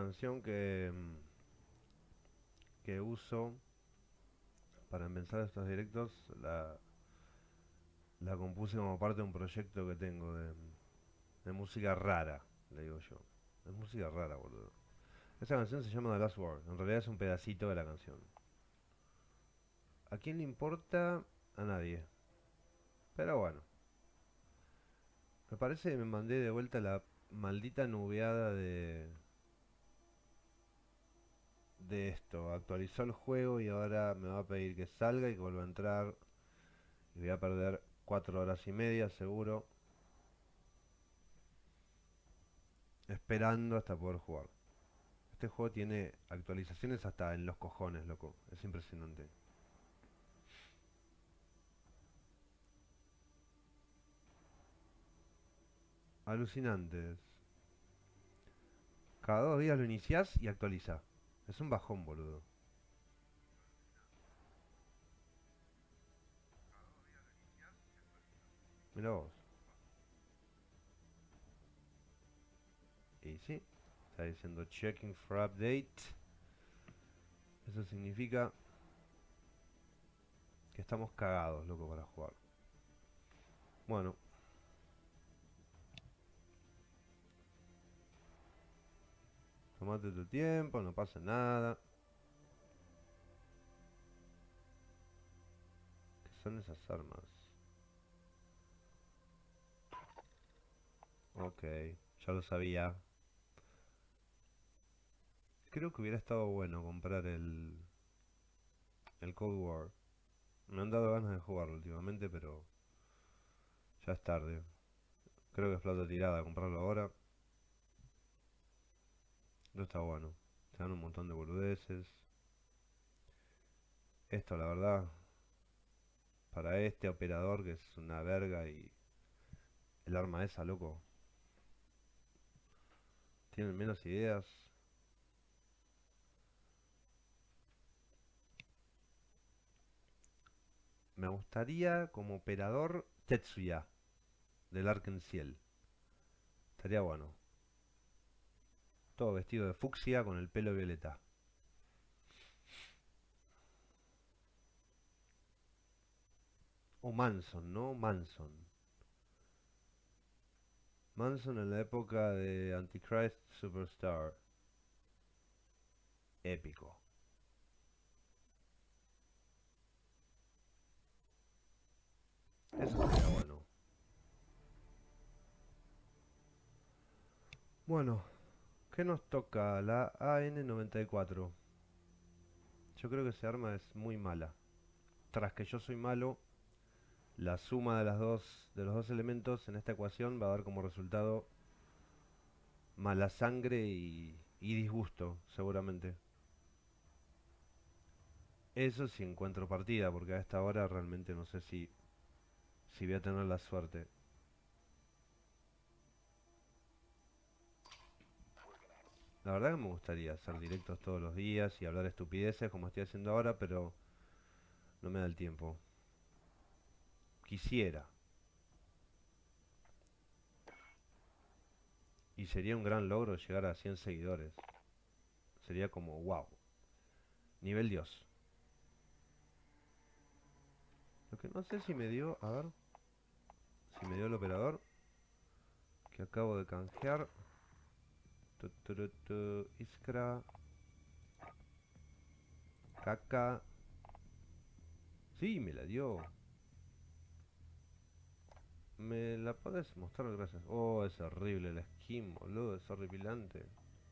canción que uso para empezar estos directos, la compuse como parte de un proyecto que tengo de música rara, le digo yo. Es música rara, boludo. Esa canción se llama The Last Word. En realidad es un pedacito de la canción. ¿A quién le importa? A nadie. Pero bueno. Me parece que me mandé de vuelta la maldita nubeada de esto. Actualizó el juego y ahora me va a pedir que salga y que vuelva a entrar. Y voy a perder 4 horas y media seguro. Esperando hasta poder jugar. Este juego tiene actualizaciones hasta en los cojones, loco. Es impresionante. Alucinantes. Cada 2 días lo iniciás y actualiza. Es un bajón, boludo. Mira vos. Y sí, está diciendo checking for update. Eso significa que estamos cagados, loco, para jugar. Bueno, tomate tu tiempo, no pasa nada. ¿Qué son esas armas? Ok, ya lo sabía. Creo que hubiera estado bueno comprar el Cold War. Me han dado ganas de jugarlo últimamente, pero ya es tarde. Creo que es plata tirada comprarlo ahora. No está bueno. Te dan un montón de boludeces. Esto, la verdad, para este operador que es una verga y el arma esa, loco. Tienen menos ideas. Me gustaría como operador Tetsuya del Arken Ciel. Estaría bueno. Todo vestido de fucsia con el pelo violeta. O Manson, ¿no? Manson. Manson en la época de Antichrist Superstar. Épico. Eso sería bueno. Bueno, ¿qué nos toca? La AN-94. Yo creo que ese arma es muy mala. Tras que yo soy malo, la suma de los dos elementos en esta ecuación va a dar como resultado mala sangre y disgusto, seguramente. Eso si encuentro partida, porque a esta hora realmente no sé si voy a tener la suerte. La verdad que me gustaría hacer directos todos los días y hablar estupideces como estoy haciendo ahora, pero no me da el tiempo. Quisiera. Y sería un gran logro llegar a 100 seguidores. Sería como, wow. Nivel Dios. Lo que no sé si me dio, a ver, si me dio el operador que acabo de canjear. Iskra. Caca. Sí, me la dio. ¿Me la podés mostrar? Gracias. Oh, es horrible la skin, boludo. Es horripilante.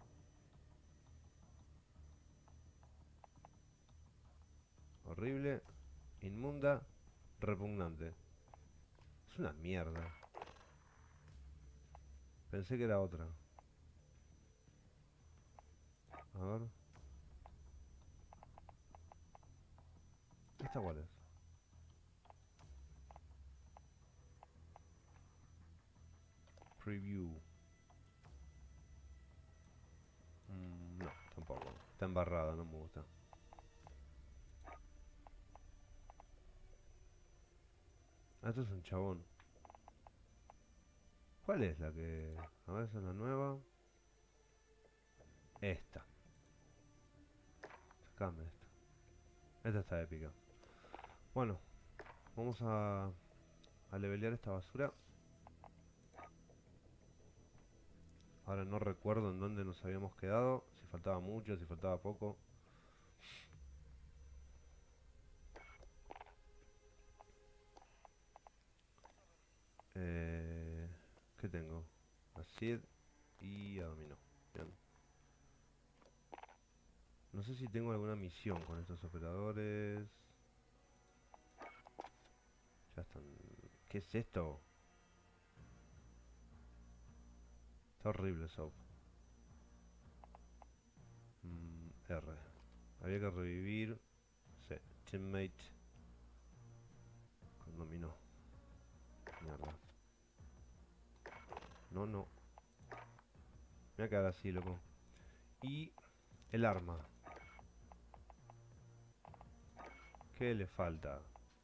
Horrible. Inmunda. Repugnante. Es una mierda. Pensé que era otra. A ver. ¿Esta cuál es? Preview. No, tampoco. Está embarrada, no me gusta. Ah, esto es un chabón. ¿Cuál es la que...? A ver, esa es la nueva. Esta. Sacame esta. Esta está épica. Bueno, vamos a levelear esta basura. Ahora no recuerdo en dónde nos habíamos quedado. Si faltaba mucho, si faltaba poco. ¿Qué tengo? A Sid y a Dominó. Bien. No sé si tengo alguna misión con estos operadores. Ya están. ¿Qué es esto? Está horrible, Soap. R. Había que revivir. Sí, teammate. Con Dominó. Mierda. No, no. Me voy a quedar así, loco. Y el arma. ¿Qué le falta?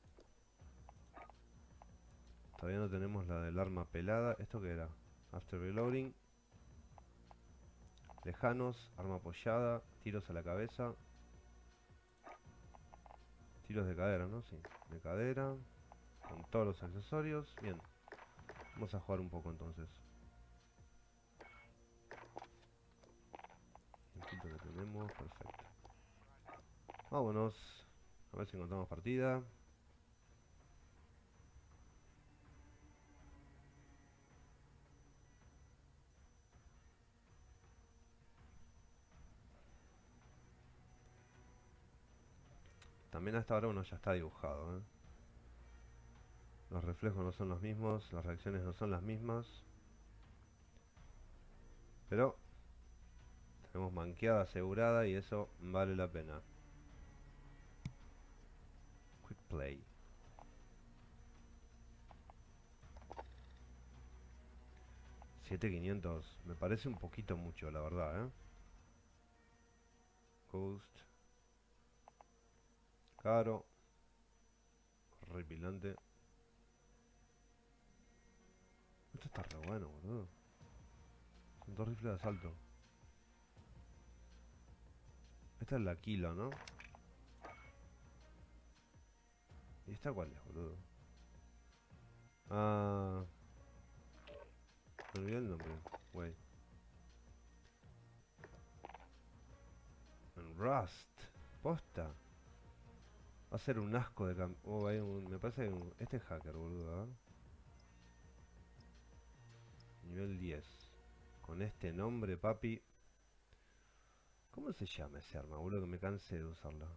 Todavía no tenemos la del arma pelada. ¿Esto qué era? After reloading. Lejanos, arma apoyada, tiros a la cabeza. Tiros de cadera, ¿no? Sí, de cadera. Con todos los accesorios. Bien. Vamos a jugar un poco entonces. El punto que tenemos, perfecto. Vámonos. A ver si encontramos partida. También hasta ahora uno ya está dibujado, ¿eh? Los reflejos no son los mismos, las reacciones no son las mismas. Pero tenemos manqueada asegurada y eso vale la pena. Quick play. $7,500. Me parece un poquito mucho, la verdad, ¿eh? Ghost. Caro. Horripilante. Esto está re bueno, boludo. Son 2 rifles de asalto. Esta es la Kilo, ¿no? ¿Y esta cuál es, boludo? Ah... Me olvidé el nombre. Wey. En Rust. Posta. Va a ser un asco de cam... Oh, me parece que este es hacker, boludo. A ver. Nivel 10. Con este nombre, papi. ¿Cómo se llama ese arma, boludo? Que me cansé de usarla.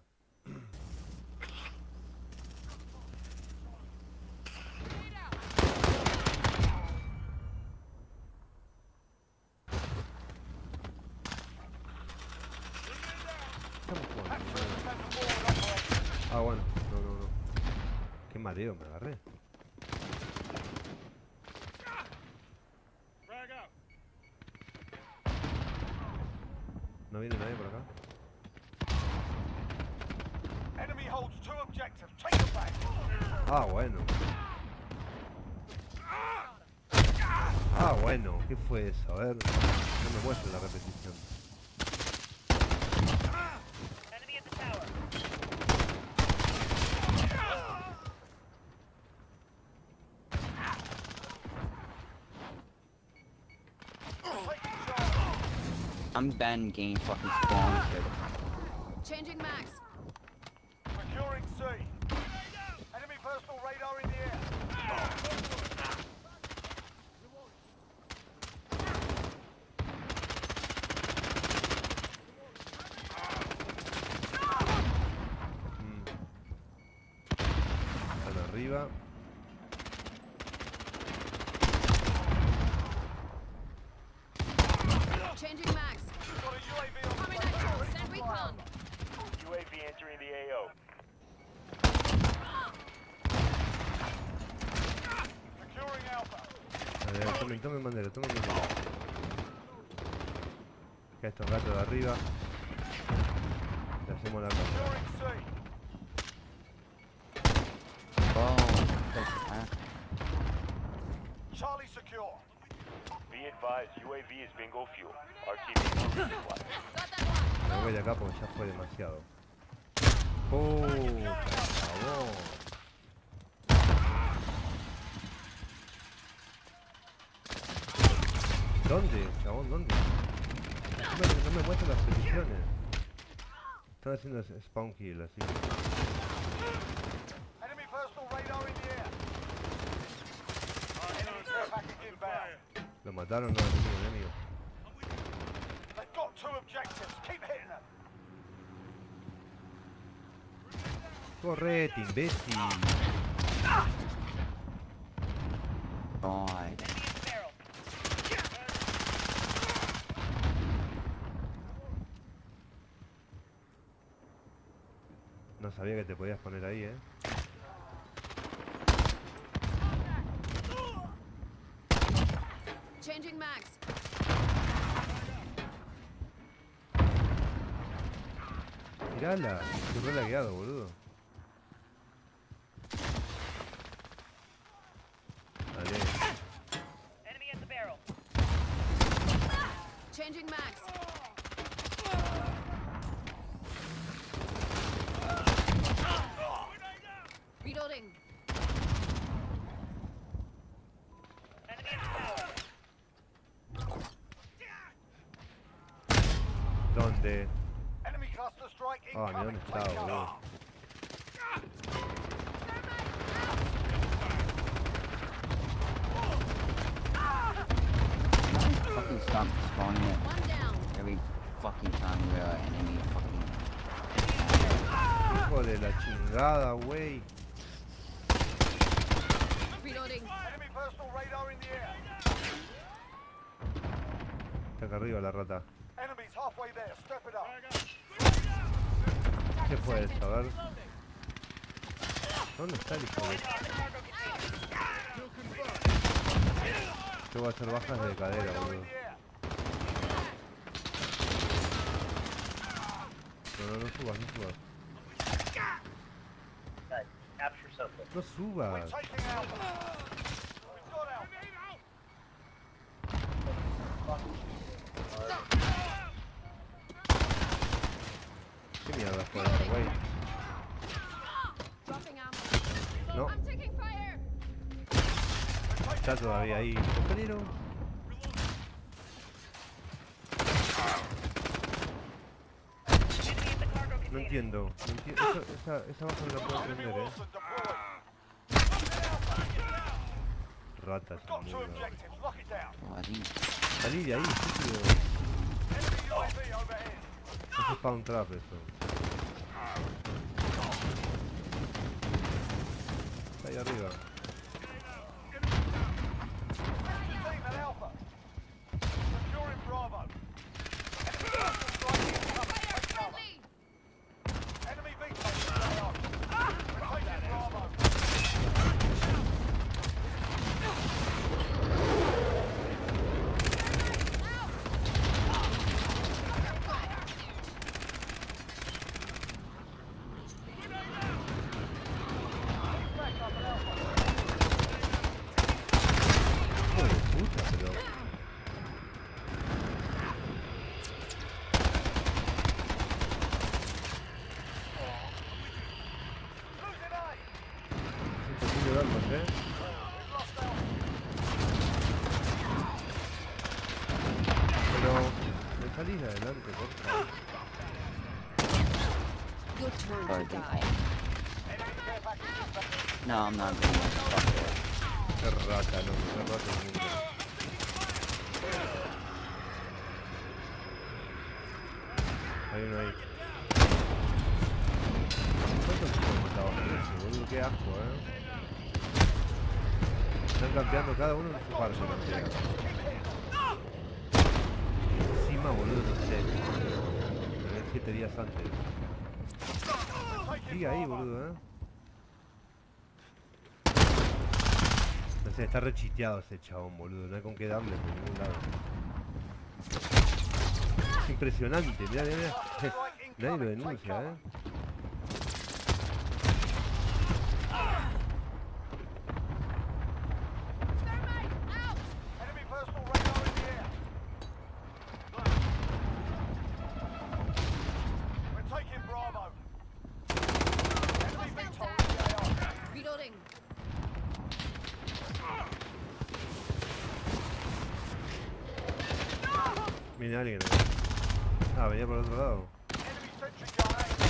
Ah, bueno. No. Qué mareo me agarré. ¿No viene nadie por acá? Ah, bueno. Ah, bueno. ¿Qué fue eso? A ver. No me muestre la repetición. I'm banned game fucking spawn. Changing max. Securing C. Enemy personal radar in the air. Están arriba. Changing max. Got a UAV on Coming at you. Send recon. UAV entering the AO. Securing Alpha. Tomen bandera. Que a estos gatos de arriba le hacemos la cosa. Securing C. Oh, Charlie secure. Be advised, UAV is bingo fuel. RTV for resupply. Got that one. Me voy de acá porque ya fue demasiado. Puta, chabón. ¿Dónde, chabón? ¿Dónde? No me muestran las posiciones. Están haciendo spawn kill así. Enemy personal radar in the air. Enemy care package inbound. Lo mataron, no, el enemigo. They've got 2 objectives. Keep hitting them. Correte, imbécil. God. No sabía que te podías poner ahí, Changing mags. Mirala, estoy re lagueado, boludo. Dale. Enemy at the barrel. Changing mags. Reloading. Enemy at the tower. ¿Dónde? Enemy cluster strike Ah, mira incoming. dónde está, Take boludo. cover. Fucking stop spawning it One down. every fucking time we're enemy fucking. Hijo de la chingada, wey. Reloading. Enemy personal radar in the air. Está acá arriba la rata. Enemies halfway there. Step it up. ¿Qué fue eso? A ver. ¿Dónde está el hijo de...? Yo voy a hacer bajas de cadera, Radar in boludo. the air. No subas, no subas. Capture something. No subas. We're taking Alpha. We've got Alpha. ¿Qué mierda fue eso, wey? Dropping ammo. No, I'm taking fire. está todavía ahí. Compañero. Enemy at the cargo No container. entiendo. No entiendo. Esa baja no la puedo Enemy prender, Wilson deployed. Ratas, Got 2 mierda. objectives. Lock it down. Oh, I think Salí de ahí, estúpido. Enemy UAV overhead. Es spawn trap eso. Está ahí arriba. Team at Alpha. Securing Bravo. Enemy cluster strike incoming. Take cover. Friendly. Enemy VTOL is down. We're taking Bravo. Hijo de puta, pero... Losing A. Es imposible verlos, We've lost Alpha. Pero... Me salís de adelante, por favor. Your turn Sorry, to dude. die. Enemy care package inbound. No, I'm not doing that. Fuck that. Qué rata, no, qué rata el mundo. Hay uno ahí. ¿Cuántos hemos matado? 13, boludo, qué asco, Están campeando cada uno en su parte, campea. Encima, boludo, no sé. Tener 7 días antes. Sigue ahí, boludo, No sé, está rechisteado ese chabón, boludo. No hay con qué darle por ningún lado. Es impresionante, mirá, mirá, mirá. Nadie lo denuncia, Thermite out. Enemy personal radar Reloading. Viene alguien. Ah, venía por el otro lado. Enemy sentry gun active.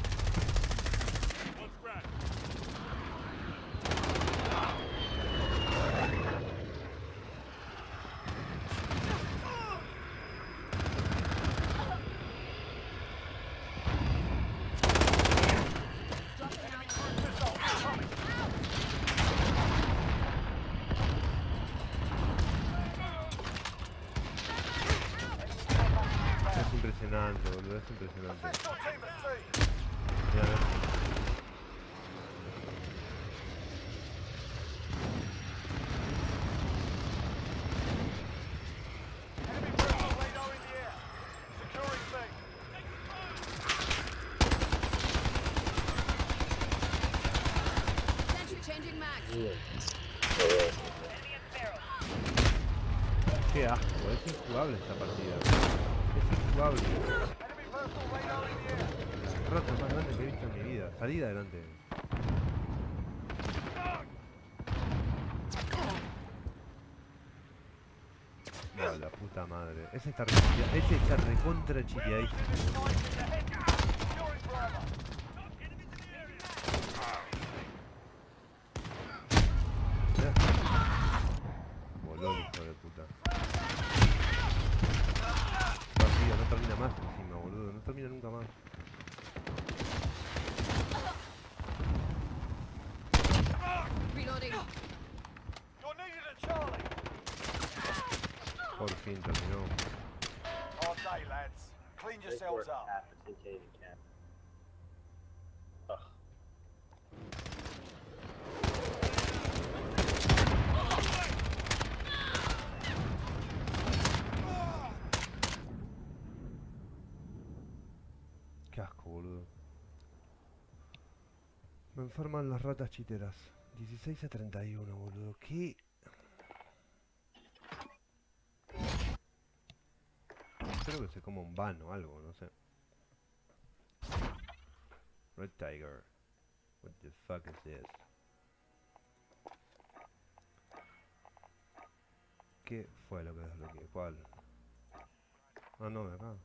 Enemy cruise missile incoming. Es impresionante, boludo, es impresionante. Assist your team at sea. Mira, a ver. Enemy personal radar in the air. Securing C. Sentry changing max. Enemy at the barrel. Qué asco, es injugable esta partida. Es injugable. Enemy personal radar in the air. El rato más grande que he visto en mi vida. Salí de adelante. Buah, la puta madre. Ese está recontra chiteadísimo. Securing Bravo. Mirá. Voló el hijo de puta. Partido, no termina más encima, boludo. No termina nunca más. Reloading. You're needed at Charlie. Por fin terminó. Hard day, lads. Clean yourselves up. Qué asco, boludo. Me enferman las ratas chiteras. 16-31, boludo. ¿Qué? Espero que se coma un van o algo, no sé. Red Tiger. What the fuck is this? ¿Qué fue lo que desbloqueé? ¿Cuál? Ah, no, de acá.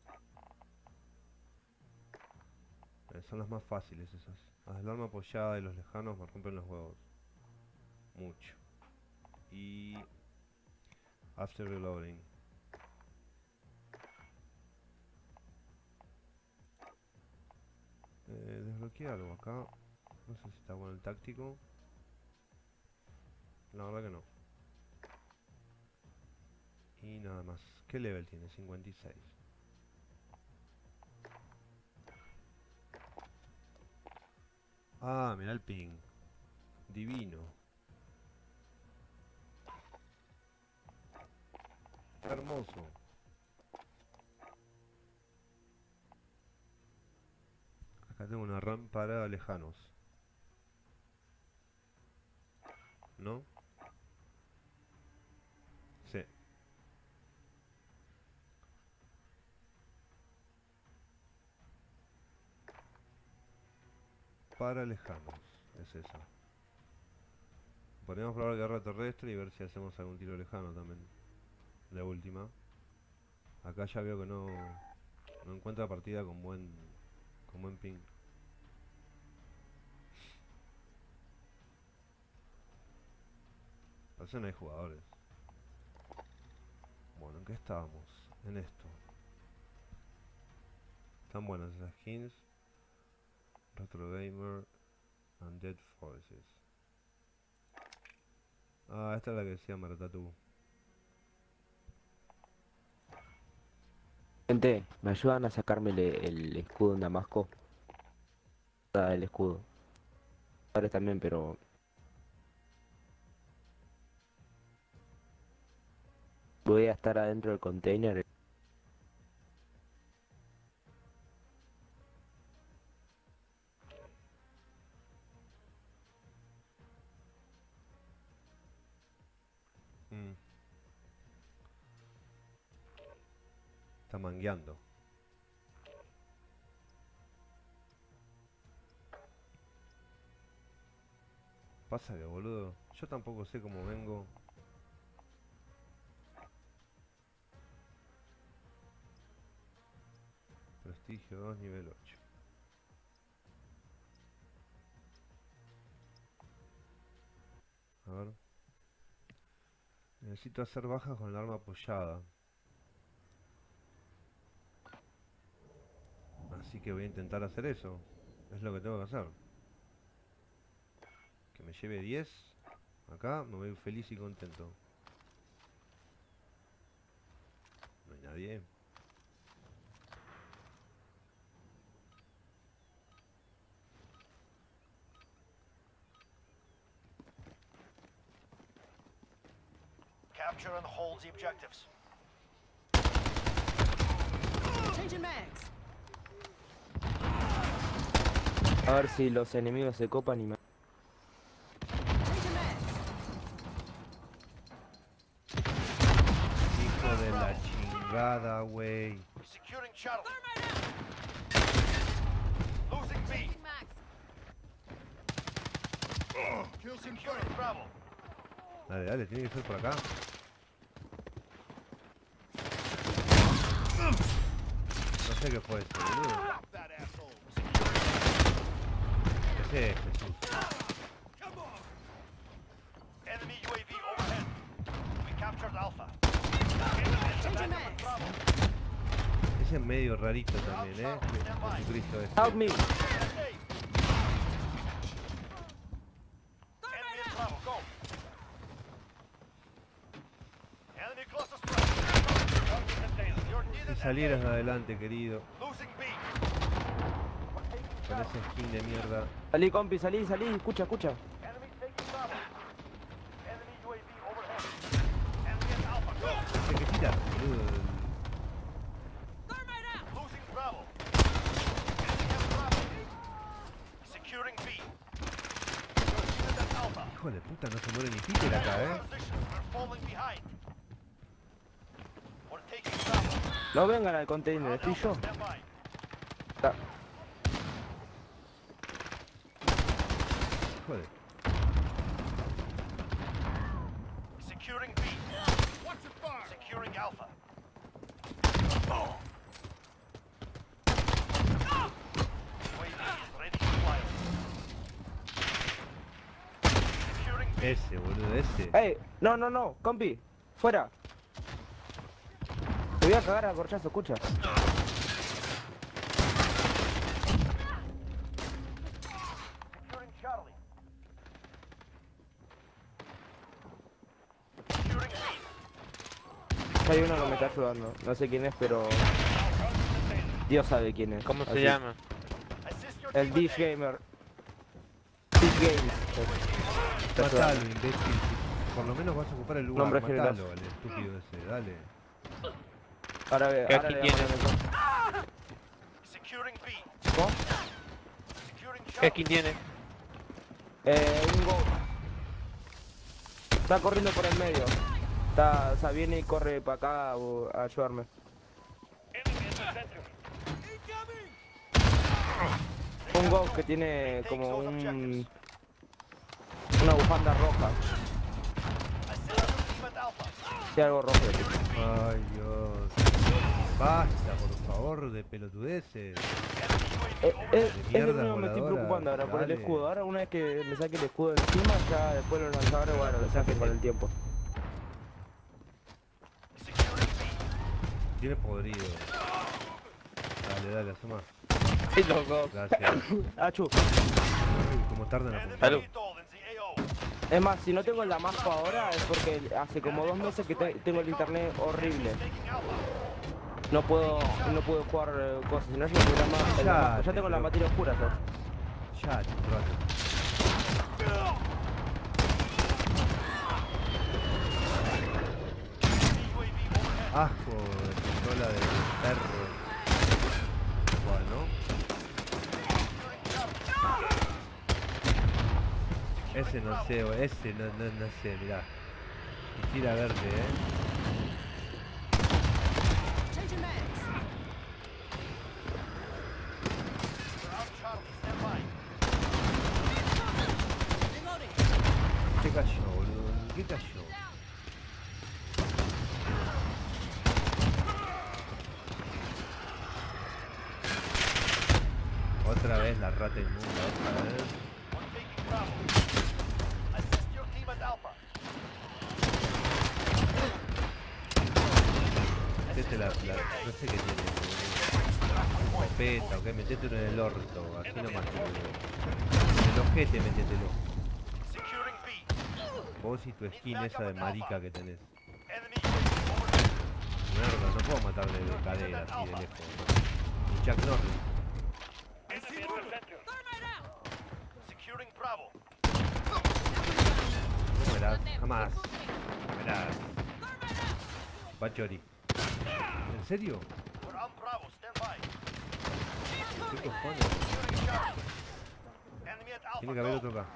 Son las más fáciles esas. Alarma apoyada de los lejanos me rompen los huevos. Mucho. Y... After reloading. Desbloqueé algo acá. No sé si está bueno el táctico. La verdad que no. Y nada más. ¿Qué level tiene? 56. Ah, mirá el ping. Divino. Hermoso. Acá tengo una RAM para lejanos. ¿No? Sí. Para lejanos. Es esa. Podríamos probar guerra terrestre y ver si hacemos algún tiro lejano también. De última. Acá ya veo que no encuentra partida con buen ping. Parece que no hay jugadores. Bueno, ¿en qué estábamos? En esto. Están buenas esas skins. Retro Gamer. Undead Forces. Ah, esta es la que decía Maratatu. Gente, ¿me ayudan a sacarme el escudo en Damasco? Ah, el escudo. Ahora también, pero... Voy a estar adentro del container. Está mangueando. Pasa que, boludo, yo tampoco sé cómo vengo. Prestigio 2, nivel 8. A ver. Necesito hacer bajas con el arma apoyada. Así que voy a intentar hacer eso. Es lo que tengo que hacer. Que me lleve 10. Acá me voy feliz y contento. No hay nadie. Capture and hold the objectives. Changing mags. A ver si los enemigos se copan y me... Changing mags. Hijo de la chingada, wey. Securing Charlie. Losing B. Changing mags. Securing Bravo. Dale, dale, tiene que ser por acá. No sé qué fue eso, boludo. That asshole. Ese es Jesús. Enemy UAV overhead. We captured Alpha. Changing mags. Bravo. Ese es medio rarito también, Jesucristo este. Help me! Enemy in Bravo, go. Enemy cluster strike. Target contained. You're needed Si and salieras engaged. adelante, querido. Losing B. Con ese skin de mierda. Salí, compi, salí, escucha. Enemy taking Bravo. Enemy UAV overhead. Enemy in Alpha, go. Hay que tirar, boludo. Losing Bravo. Enemy in Bravo. Securing B. You're needed at Alpha. Hijo de puta, no se muere ni Peter acá, Positions, we're falling behind. We're taking Bravo. No vengan al container, estoy yo. Stand by. Ta- Hijo de... Securing B. Securing Alpha. UAV is ready to fly. Securing B. Ese, boludo, ese. ¡Ey! No, compi, fuera. Te voy a cagar a corchazo, escucha. Securing Charlie. Securing B. Hay uno que me está ayudando, no sé quién es, pero Dios sabe quién es. ¿Cómo se Así. llama? Assist your El team Dish with A. Gamer. Dish Games. Matalo, imbécil. Por lo menos vas a ocupar el lugar. Nombre Matalo, general. el estúpido ese, dale. Ahora ve, ¿Qué ahora aquí le tiene? damos el control. Securing B. ¿Cómo? Securing ¿Qué Charlie. skin tiene? Un go. Está corriendo por el medio. Está, o sea, viene y corre para acá a ayudarme. Un go que tiene como una bufanda roja. Assist your team at Alpha. Sí, algo rojo. Ay, Dios. Basta, por favor, de pelotudeces. Es De lo mierda único que me estoy voladora, preocupando ahora por el dale. escudo. Ahora una vez que me saque el escudo encima, ya después los lanzadores, bueno, lo saque con el tiempo. Securing B. Tiene podrido. Dale, asoma. ¡Qué loco! Gracias. Achu. Uy, como tardan a Enemy apuntar. Salud. VTOL in the AO. Es más, si no tengo la Damasco ahora es porque hace como 2 meses que tengo el internet horrible. Taking Alpha. No puedo jugar cosas, si no yo me programa el Damasco. Ya tengo la materia oscura yo. Ya, churrate. UAV overhead. Asco de pistola de perro. Igual, ¿no? Ese no sé, ese no sé, mirá. Quisiera verte, Changing mags. We're on Charlie. Stand by. Reloading. qué cayó, boludo? ¿En qué cayó? Otra vez la rata inmunda, otra vez. We're taking Bravo. Assist your team at Alpha. Metete la, no sé qué tiene, escopeta, ok, metételo en el orto, así nomás. En el ojete metételo. Securing B. Vos y tu skin esa de marica que tenés. Enemy UAV overhead. Mierda, no puedo matarle de cadera así de lejos. Ni Chuck Norris. Enemy in the center. Securing Bravo. No verás, jamás. Verás. Bachori. ¿En serio? We're on Bravo. Stand by. ¿Qué cojones? Securing Charlie. Enemy at Alpha. Tiene que haber Go. otro acá.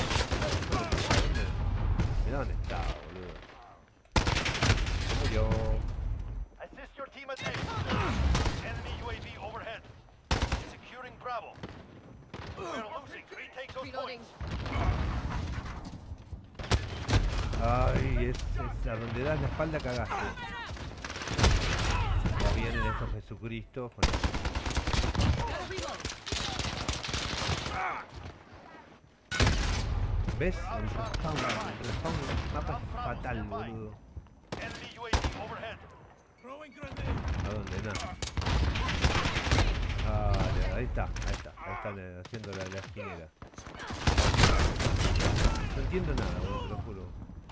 Mirá dónde está, boludo. Se murió. Assist your team at A. Enemy UAV overhead. Securing Bravo. We're losing. Retake those Reloading. points. Ay, es a donde das la espalda cagaste. Ya vienen estos Jesucristos con Gotta reload. ¿ves? El respawn del mapa es fatal, boludo. Enemy UAV overhead. ¿A dónde? Nada. Ah, ahí está, están haciendo la esquinera. No entiendo nada, boludo, te lo juro.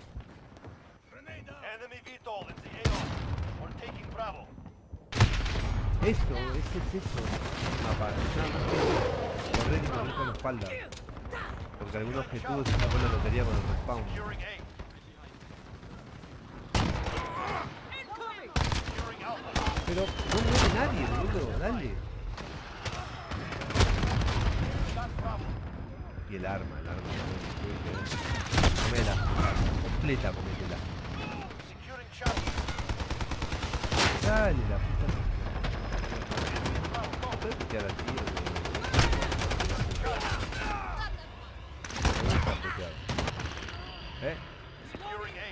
Enemy VTOL in the AO. We're taking Bravo. Eso, ese es eso. Mapa, correr y morir con la espalda. Porque algún objetivo se sacó la lotería con el respawn. Securing A. Incoming. Securing Alpha. Pero no muere nadie, boludo, dale. Got Bravo. Y el arma. Comela. Completa, cométela. Securing Charlie. Dale, la puta. Bravo, go. No puedes pitear así, boludo. Securing A.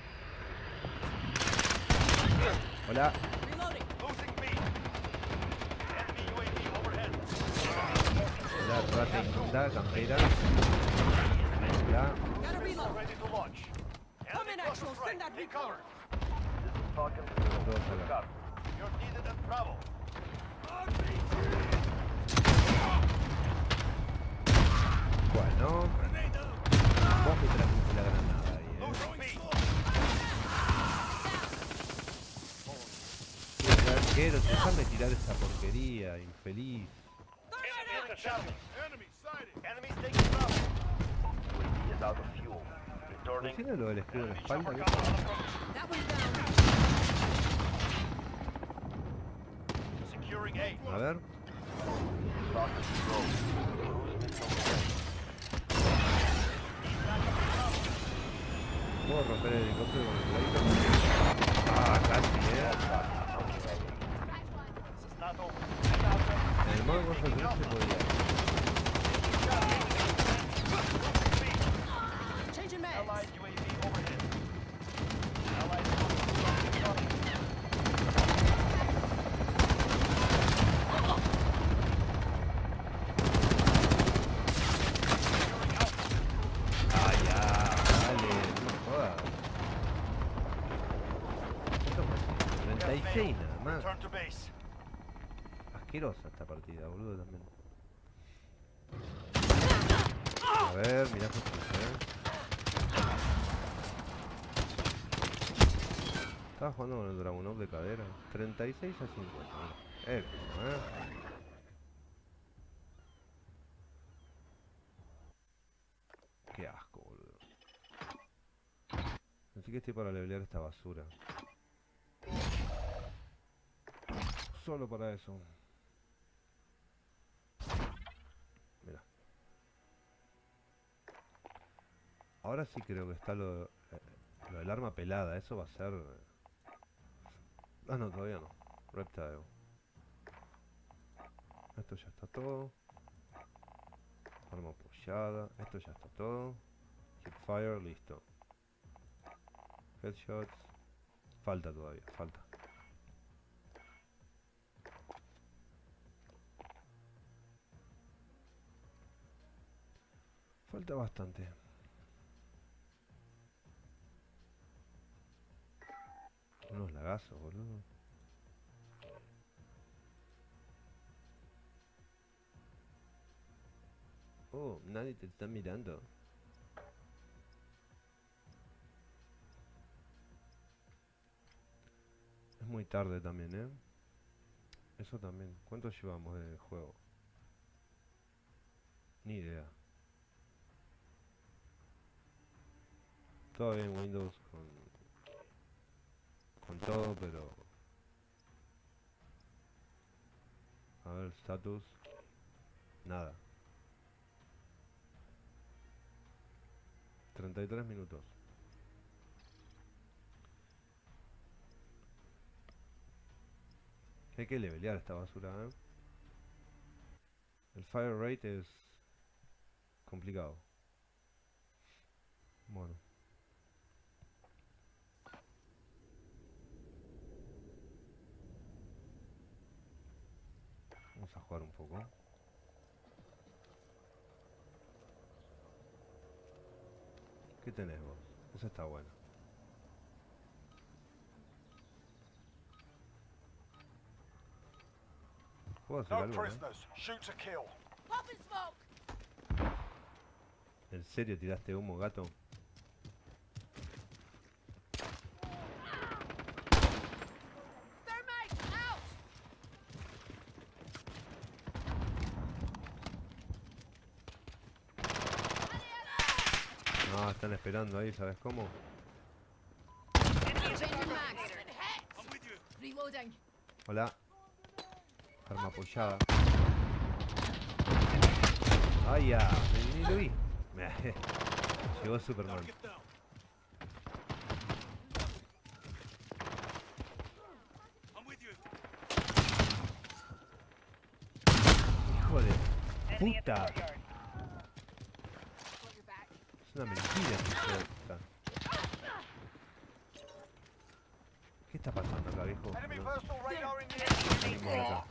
Hola. Reloading. Losing B. Enemy UAV overhead. Hola, rata inmunda, campera. Hola. Gotta reload. Ready to launch. Come in, Enemy cluster actual. strike. Send that Take recon. cover. Todos acá. You're needed at Bravo. Bueno. Vos me trajiste la granada ahí, Losing B. Qué arquero, déjame tirar esa porquería, infeliz. Securing Charlie. Enemies taking Bravo. UAV is out of fuel. Returning. ¿Tiene lo del escudo en la Enemy espalda? chopper ¿Qué? coming on approach. That one's down. Securing A. A ver. ¿Puedo romper el helicóptero con el helicóptero? Ah, casi, This is not over. En el modo Ghost of Tsushima se podía. Changing mags. Allied UAV overhead. Allied Ah, ya, dale, no me jodas. ¿Cuánto fue? 36 nada más. Return to base. Asquerosa esta partida, boludo, también. A ver, mirá qué estaba jugando con el Dragunov de cadera. 36 a 50. Mira. Épico, Qué asco, boludo. Así que estoy para levelear esta basura. Solo para eso. Mira. Ahora sí creo que está lo del arma pelada. Eso va a ser... Ah, no, todavía no. Reptile. Esto ya está todo. Arma apoyada. Esto ya está todo. Hip fire, listo. Headshots. Falta todavía, falta. Falta bastante. Unos lagazos, boludo. Oh, nadie te está mirando. Es muy tarde también, ¿eh? Eso también. ¿Cuánto llevamos de juego? Ni idea. Todavía en Windows con todo, pero... A ver, status. Nada. 33 minutos. Hay que levelear esta basura, ¿eh? El fire rate es complicado. Bueno. Vamos a jugar un poco. ¿Qué tenés vos? Eso está bueno. ¿Puedo hacer No algo, no? prisoners. Shoot to kill. Popping smoke. ¿En serio tiraste humo, gato? Thermite out. No, están esperando ahí, ¿sabes cómo? Changing mags. Reloading. Hola. Arma apoyada. ¡Ay, ya! Ni lo vi. Llegó Superman. Hijo de puta. Es una mentira que hijo de puta. ¿Qué está pasando acá, viejo? Enemy No, personal radar in the area. venimos acá.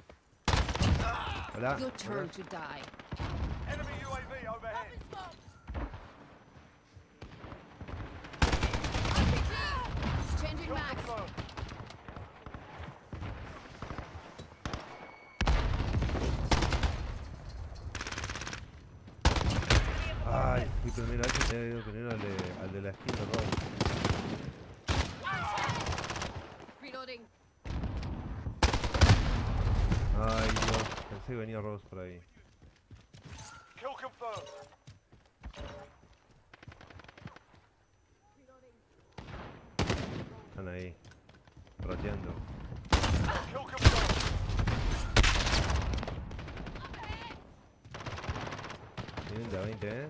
Hola. Your hola. turn to die. Enemy UAV overhead. Popping smoke. Changing Kill mags. confirmed. Ay, fui primero a ese, te he ido primero al de la esquina, Rob. Reloading. Ay, Dios, pensé que venía Rose por ahí. Kill confirmed. Están ahí, roteando. Kill confirmed. Tienen de a 20, ¿eh?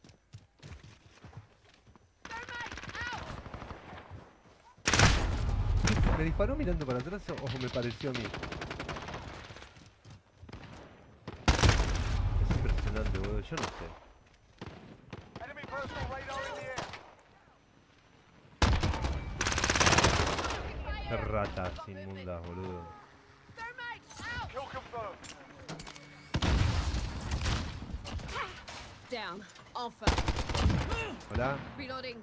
¿Me disparó mirando para atrás o me pareció a mí? Es impresionante, boludo, yo no sé. Enemy personal radar in the air. Qué ratas inmundas, boludo. Thermite out. Kill confirmed. Down. Enfin. Hola. Reloading.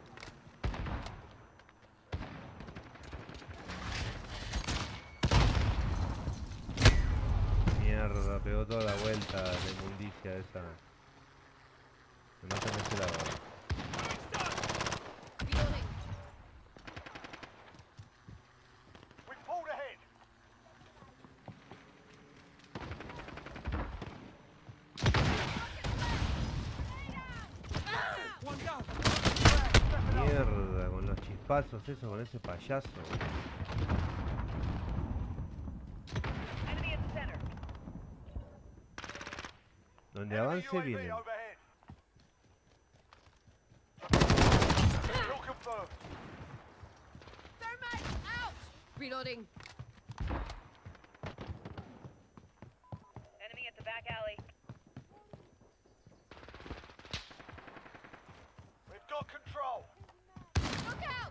Mierda, pegó toda la vuelta la inmundicia esa. Me matan de ese lado. Reloading. We pulled ahead. Mierda, con los chispazos, eso, con ese payaso. Enemy in the center. Donde Enemy avance UAV vienen. overhead. Kill confirmed. Thermite out. Reloading. Enemy at the back alley. got control. Look out!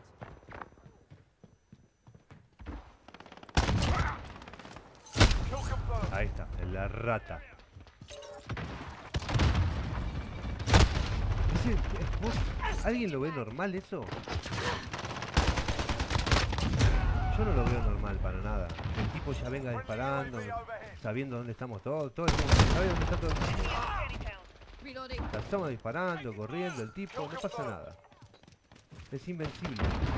Kill confirmed. Ahí está, en la rata. ¿Alguien lo ve normal eso? Yo no lo veo normal para nada. El tipo ya venga disparando, sabiendo dónde estamos todos, todo el mundo sabe dónde está todo el mundo. Reloading. La estamos disparando, corriendo, el tipo, no pasa nada. Es invencible.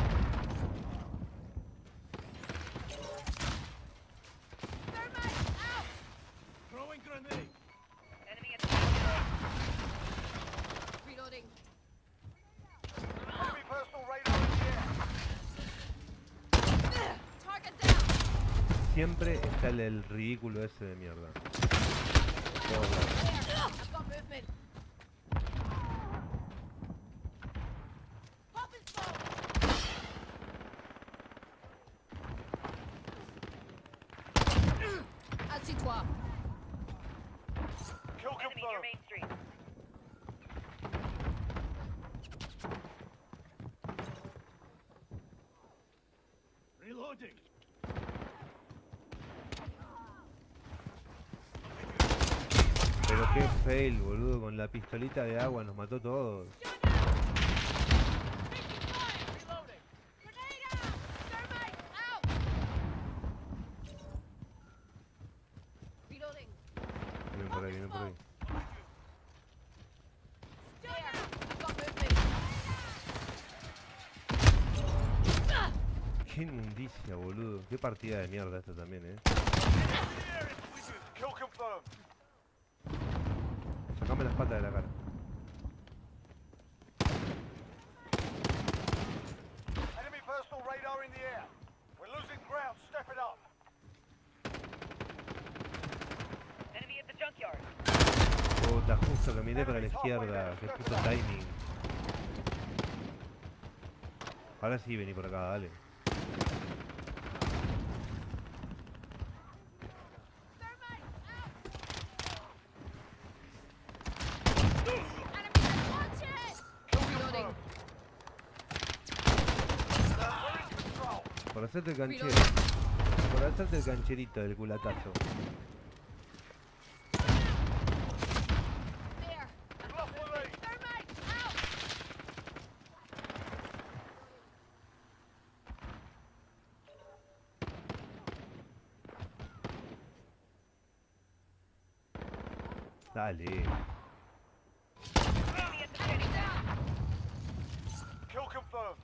Thermite out! Throwing grenade. Enemy attack. Reloading. Enemy personal radar in the air. Target down! Siempre está el ridículo ese de mierda. Todos lados. There! I've got movement. Pop and smoke! Assis-toi. Kill Enemy near confirmed. Main Street. Reloading. Pero qué fail, boludo, con la pistolita de agua nos mató todos. Reloading. Grenade out! Thermite out! Reloading. Vienen por ahí, vienen por ahí. There! I've got movement. Qué inmundicia, boludo. Qué partida de mierda esta también, Kill confirmed. Sacame las patas de la cara. Enemy personal radar in the air. We're losing ground. Step it up. Enemy at the junkyard. Puta, justo que miré para la izquierda. Qué puto timing. Ahora sí, vení por acá, dale. Reloading. We're in control. Por hacerte el canchero. Reloading. Por hacerte el cancherito del culatazo. There. We've lost the lead. Thermite out! Dale. Enemy at the Enemy down! Kill confirmed.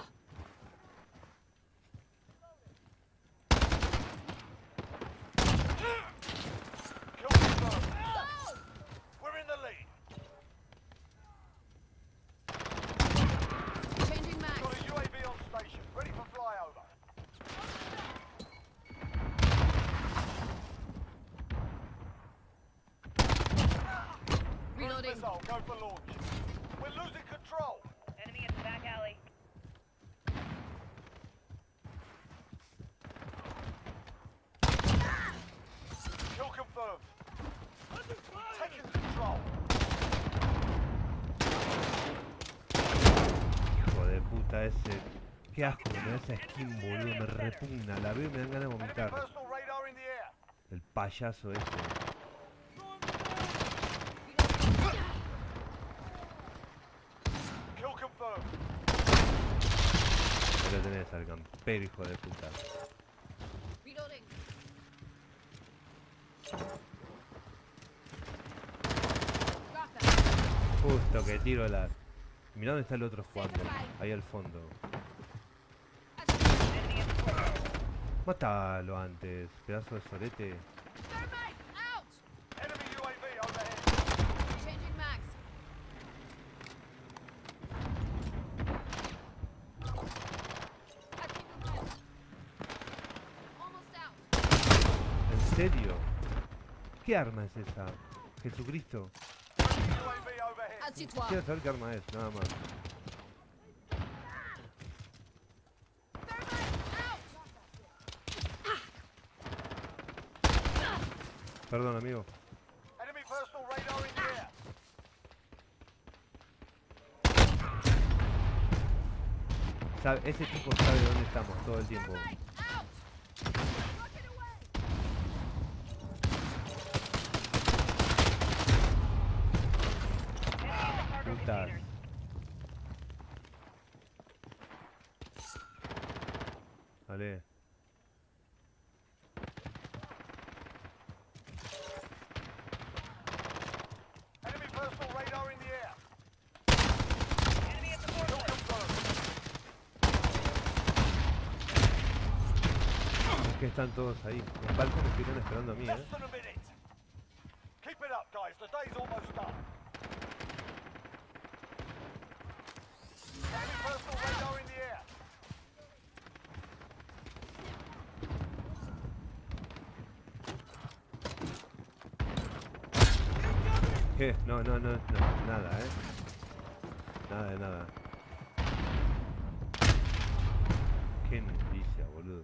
Kill confirmed. Go! We're in the lead. Changing max. Got a UAV on station, ready for flyover. Reloading. Missile, go for launch. We're losing control. enemy at the back alley. Kill confirmed. Taking control. Hijo de puta ese. Qué asco me da esa skin, boludo. Me repugna. La veo y me dan ganas de Enemy vomitar. personal radar in the air. El payaso este. Kill confirmed. Ahí lo tenés al campero, hijo de puta. Reloading. Drop that. Justo que tiro la... Mirá dónde está el otro jugando. Ahí al fondo. Enemy at the port. Mátalo antes, pedazo de sorete. Thermite out! Enemy UAV overhead. Changing max. I think we're good. Almost out. ¿En serio? ¿Qué arma es esa? Jesucristo. UAV overhead. Assis-toi. Quiero saber qué arma es, nada más. Perdón, amigo. Enemy personal radar in the air. Ese tipo sabe dónde estamos todo el tiempo. Thermite, out! Rocket away! Cargo Putas. containers. Vale. Enemy personal radar in the air. Enemy at the forklift. Es que están todos ahí. Los palcos me estuvieron esperando a mí, Less than a minute. Keep it up, guys. The day's almost done. Enemy personal radar in the air. ¿Qué? No, nada, Nada de nada. Qué noticia, boludo.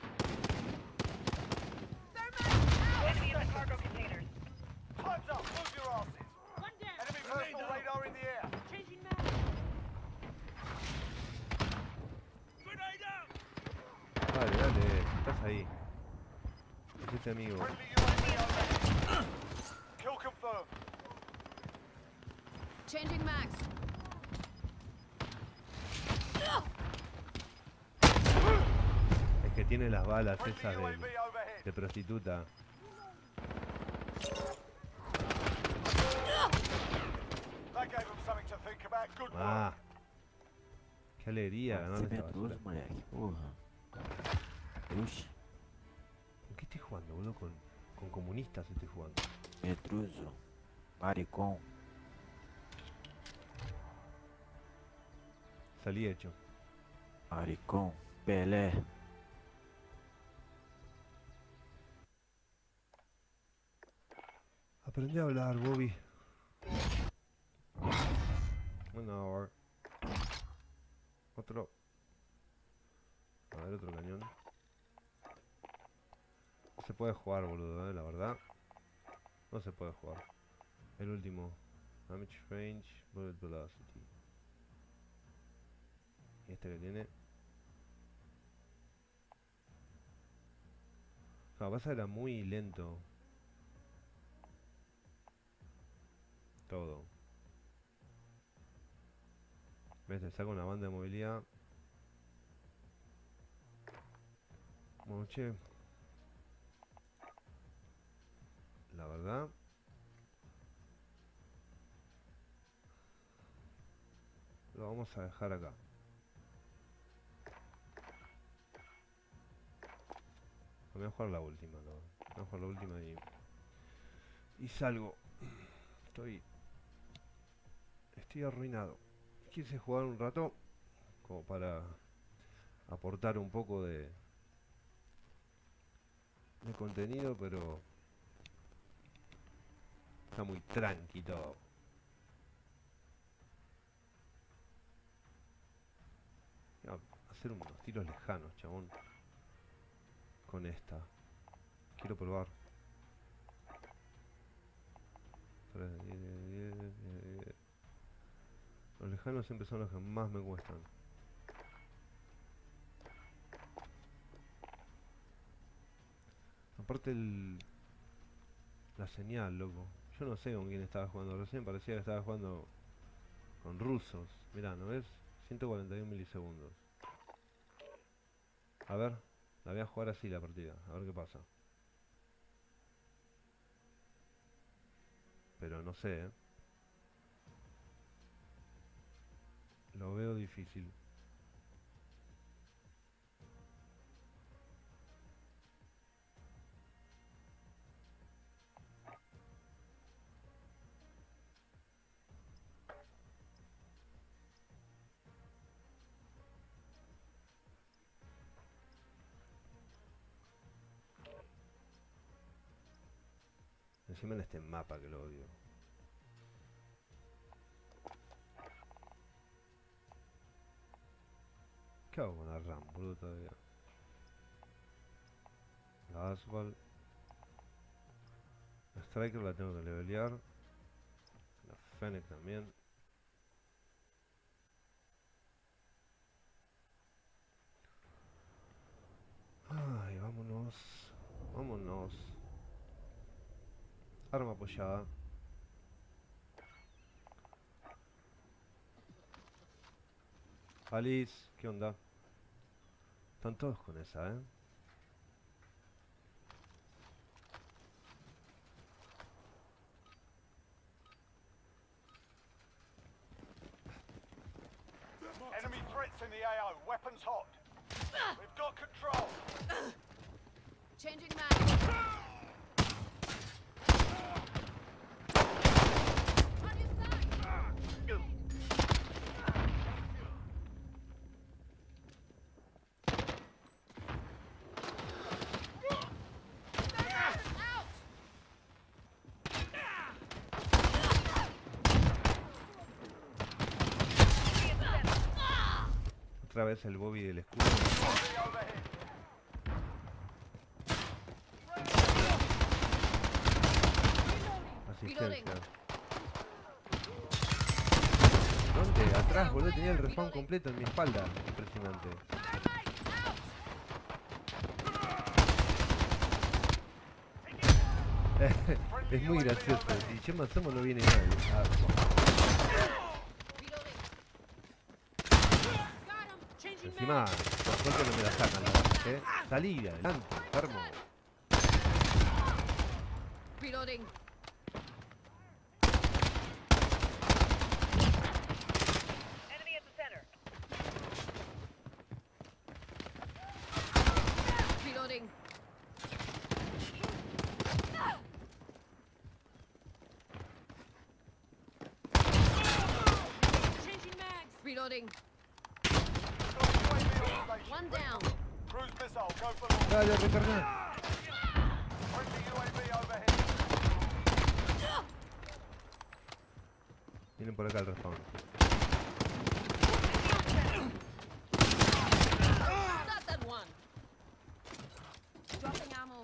Enemy in the cargo containers. Time's up. Move your asses. Enemy personal radar in the air. Dale, dale, estás ahí. Hiciste amigo. Friendly UAV overhead. Kill confirmed. Changing mags. Es que tiene las balas Friendly esas UAV overhead. de prostituta. That gave them something to think about. Good work. Ah. Qué alegría ganar Você esta é basura. medroso, moleque. Porra. Oxi, ¿Con qué estoy jugando, boludo? Con comunistas estoy jugando. medroso. Maricón. Salí hecho. Maricón. Pelé. Aprendí a hablar, Bobby. Bueno, otro. A ver, otro cañón. No se puede jugar, boludo, la verdad. No se puede jugar. El último. Damage range, bullet velocity. Y este que tiene. No, pasa que era muy lento. Todo. ¿Ves? Te saca una banda de movilidad. Bueno, che. La verdad. Lo vamos a dejar acá. Voy a jugar la última, ¿no? Voy a jugar la última y salgo. Estoy arruinado. Quise jugar un rato como para aportar un poco de contenido, pero está muy tranqui todo. Voy a hacer unos tiros lejanos, chabón. Con esta. Quiero probar. 3 de 10, de 10, de 10. Los lejanos siempre son los que más me cuestan. Aparte la señal, loco. Yo no sé con quién estaba jugando. Recién parecía que estaba jugando con rusos. Mirá, ¿no ves? 141 milisegundos. A ver, la voy a jugar así la partida. A ver qué pasa. Pero no sé, ¿eh? Lo veo difícil. Encima en este mapa que lo odio. ¿Qué hago con la RAM, boludo, todavía? La Asphalt. La Striker la tengo que levelear. La Fennec también. Arma apoyada. Alice, ¿qué onda? Están todos con esa, ¿eh? Enemy threats in the AO. Weapons hot. We've got control. Changing mags. On your side. Out. Otra vez el Bobby del escudo. UAV overhead. Asistencia. ¿Dónde? Atrás, boludo, tenía el respawn completo en mi espalda. Impresionante. Es muy gracioso. Si yo me asomo no viene nadie. Ah, Reloading. Got him. Changing encima, mags. por suerte no me la sacan la verdad, ¿eh? Salí de adelante, enfermo. Reloading. Enemy at the center. Reloading. Changing mags. Reloading. Got UAV on station. One down. Cruise missile. Go for launch. Dale, recarga. Friendly UAV overhead. Vienen por acá el respawn. Got that one. Dropping ammo.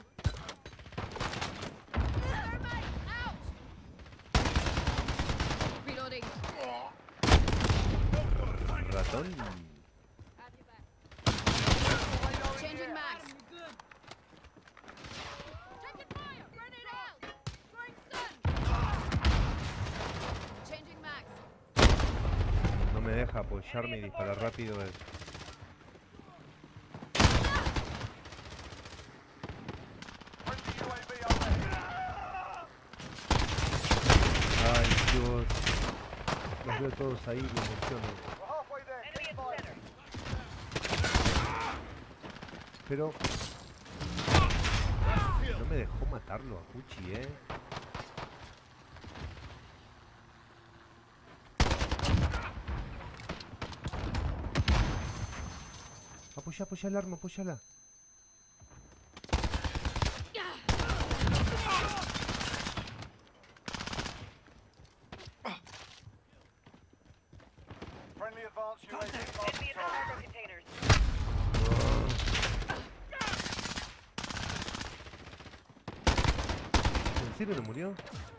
Thermite out. Reloading. Ratón. Have you back. Changing mags. Taking fire. Grenade out. Throwing stun. Changing mags. No me deja apoyarme y disparar rápido. Friendly UAV overhead. Ay, Dios. Los veo todos ahí, me emociono. We're halfway there. Enemy Keep at the fighting. center. Pero... No me dejó matarlo a Pucci, ¿eh? Apoya el arma, apoyala. Friendly advanced UAV Enemy marked at the target. cargo containers. ¿En serio no murió?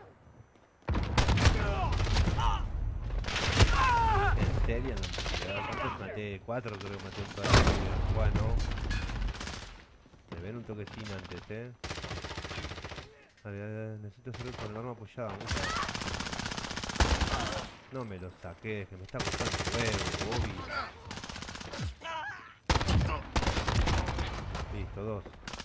¿En serio no murió? ¿Cuántos maté? 4 creo que maté en toda la vida. Bueno. Me ven un toquecín antes, ¿eh? Dale, dale, necesito hacerlo con el arma apoyada. No me lo saqué, que me está costando huevo, Bobby. Listo, 2.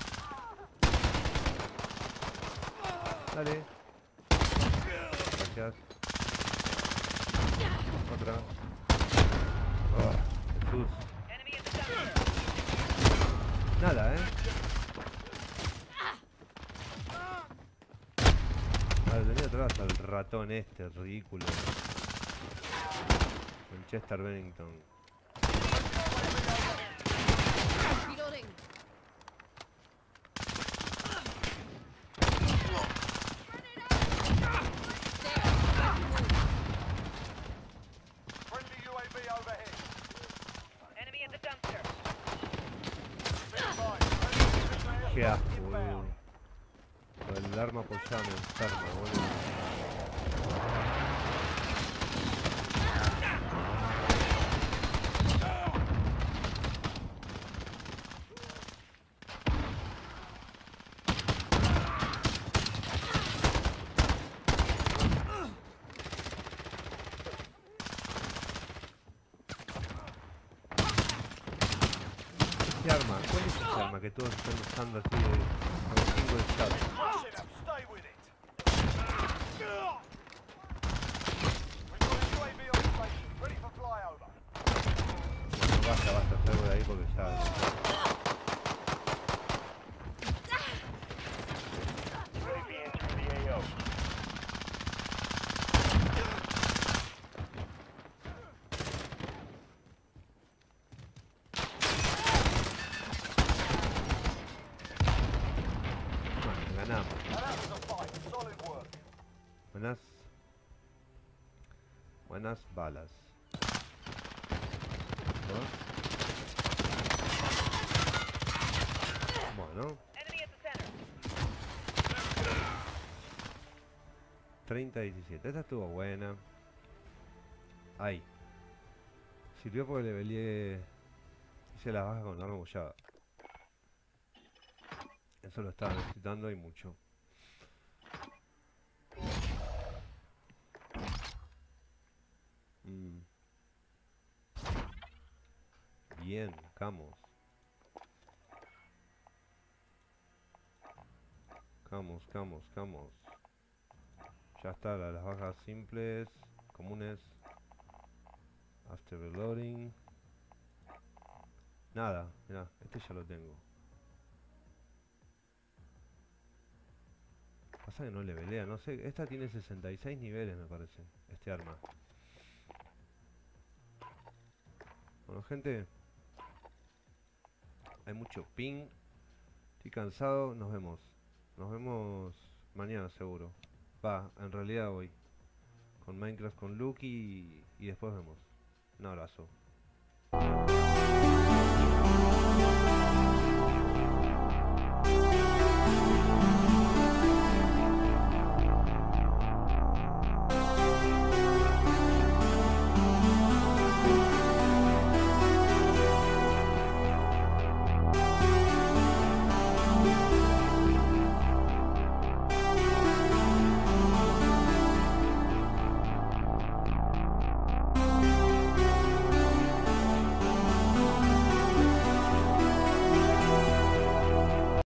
Dale. Gracias. Otra. Oh, Jesús. Enemy at the center. Nada, Vale, tenía atrás al ratón este, ridículo. Manchester Bennington. Reloading. Friendly UAV overhead. Enemy at the dumpster. Be advised. Friendly Qué airstrike asco, inbound. boludo. El arma apoyada me enferma, boludo. este arma? ¿Cuál es este arma que todos están usando así de como single shot? Crushing them. Stay with it. We've got a UAV on station, ready for flyover. Bueno, basta, salgo de ahí porque ya... UAV entering the AO. Bueno, ganamos. Now that was a fight. Solid work. Buenas balas. Bueno, Enemy at the center. 30-17. Esta estuvo buena. Ahí. Sirvió porque le peleé. Hice las bajas con la arma bullada. Eso lo estaba necesitando y mucho. Bien, Camos. Camos. Ya está, las bajas simples, comunes. After reloading. Nada, mirá, este ya lo tengo. Pasa que no le pelea, no sé. Esta tiene 66 niveles, me parece. Este arma. Bueno, gente. Hay mucho ping. Estoy cansado. Nos vemos. Nos vemos mañana seguro. Va, en realidad hoy. Con Minecraft con Lucky y después vemos. Un abrazo.